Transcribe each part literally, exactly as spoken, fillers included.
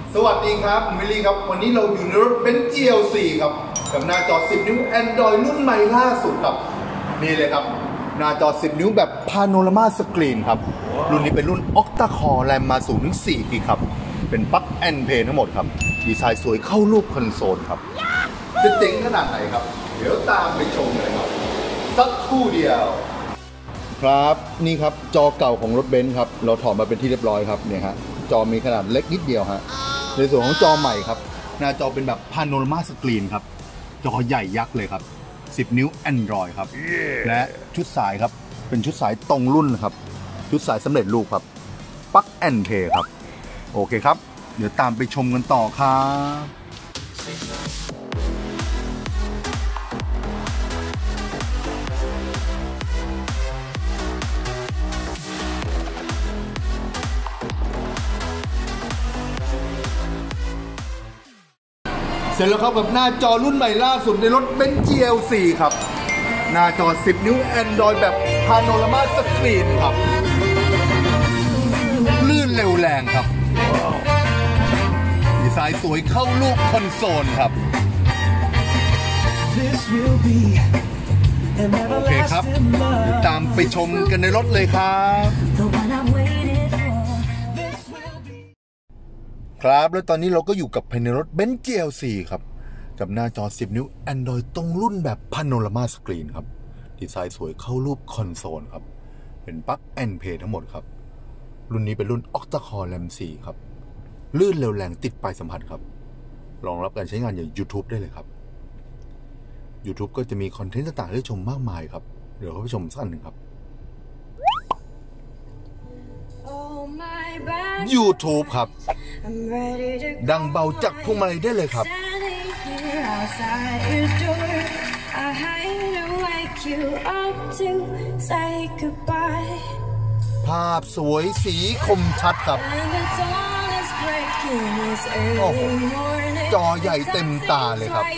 สวัสดีครับวิลลี่ครับวันนี้เราอยู่ในรถเบนซ์ จี แอล ซี ครับกับหน้าจอสิบนิ้ว Android รุ่นใหม่ล่าสุดครับนี่เลยครับหน้าจอสิบนิ้วแบบพาโนรามาสกรีนครับรุ่นนี้เป็นรุ่น Octa Core แรมมาสูงถึงสี่กิกครับเป็นปลั๊กแอนด์เพลย์ทั้งหมดครับดีไซน์สวยเข้ารูปคอนโซลครับจะเจ๋งขนาดไหนครับเดี๋ยวตามไปชมเลยครับสักครู่เดียวครับนี่ครับจอเก่าของรถเบนซ์ครับเราถอดมาเป็นที่เรียบร้อยครับเนี่ยฮะจอมีขนาดเล็กนิดเดียวฮะในส่วนของจอใหม่ครับหน้าจอเป็นแบบพาโนรามาสกรีนครับจอใหญ่ยักษ์เลยครับสิบนิ้ว Android ครับ yeah. และชุดสายครับเป็นชุดสายตรงรุ่นครับชุดสายสำเร็จรูปครับปลั๊กแอนด์เพลย์ครับโอเคครับเดี๋ยวตามไปชมกันต่อครับเสร็จแล้วครับกับหน้าจอรุ่นใหม่ล่าสุดในรถเบนซ์ จี แอล ซี ครับหน้าจอสิบนิ้ว Android แบบพาโนรามาสกรีนครับลื่นเร็วแรงครับดีไซน์สวยเข้ารูปคอนโซลครับโอเคครับตามไปชมกันในรถเลยครับครับแล้วตอนนี้เราก็อยู่กับภายในรถเบนซ์ จี แอล ซี ครับกับหน้าจอสิบนิ้ว Android ตรงรุ่นแบบพาโนรามาสกรีนครับดีไซน์สวยเข้ารูปคอนโซลครับเป็นปลั๊กแอนด์เพลย์ทั้งหมดครับรุ่นนี้เป็นรุ่น Octa Core แรม สี่ครับลื่นเร็วแรงติดปลายสัมผัสครับรองรับการใช้งานอย่าง YouTube ได้เลยครับ YouTube ก็จะมีคอนเทนต์ต่างๆให้ชมมากมายครับเดี๋ยวเข้าไปชมสักหนึ่งครับ YouTube ครับดังเบาจากพวงมาลัยได้เลยครับภาพสวยสีคมชัดครับโอ้โหจอใหญ่เต็มตาเลยครับ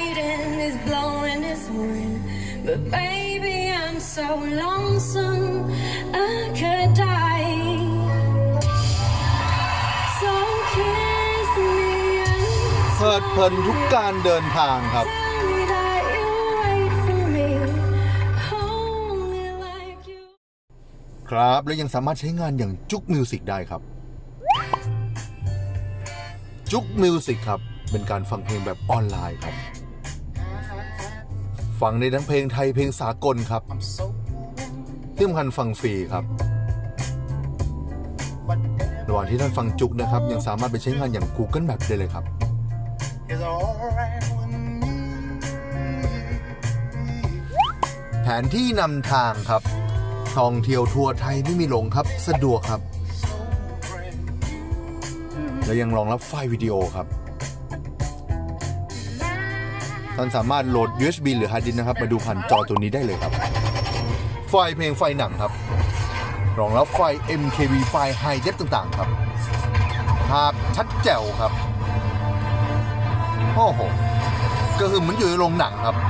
เพลิดเพลินทุกการเดินทางครับครับและยังสามารถใช้งานอย่างจุกมิวสิกได้ครับจุกมิวสิกครับเป็นการฟังเพลงแบบออนไลน์ครับฟังในทั้งเพลงไทยเพลงสากลครับที่สำคัญฟังฟรีครับระหว่างที่ท่านฟังจุกนะครับยังสามารถไปใช้งานอย่าง Google Map ได้เลยครับแผนที่นำทางครับท่องเที่ยวทั่วไทยไม่มีหลงครับสะดวกครับและยังรองรับไฟล์วิดีโอครับท่านสามารถโหลด ยู เอส บี หรือฮาร์ดดิสก์นะครับมาดูผ่านจอตัวนี้ได้เลยครับไฟล์เพลงไฟล์หนังครับรองรับไฟล์ เอ็ม เค วี ไฟล์ High Def ต่างๆครับภาพชัดแจ๋วครับโอ้โหก็คือเหมือนอยู่ในโรงหนังครับ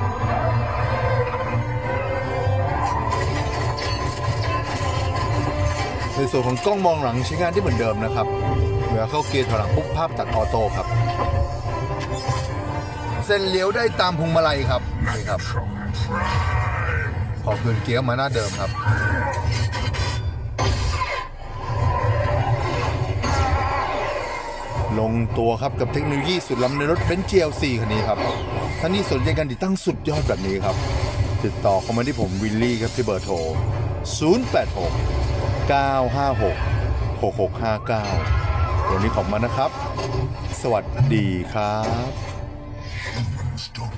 ในส่วนของกล้องมองหลังใช้งานได้เหมือนเดิมนะครับเมื่อเข้าเกียร์ถอยหลังปุ๊บภาพตัดออโต้ครับเส้นเลี้ยวได้ตามพวงมาลัยครับนี่ครับพอคืนเกียร์มาหน้าเดิมครับลงตัวครับกับเทคโนโลยีสุดล้ำในรถเบนซ์ จี แอล ซี คันนี้ครับท่านที่สนใจการติดตั้งสุดยอดแบบนี้ครับติดต่อเข้ามาที่ผมวิลลี่ครับที่เบอร์โทรศูนย์ แปด หก เก้า ห้า หก หก หก ห้า เก้าวันนี้ขอบคุณนะครับสวัสดีครับ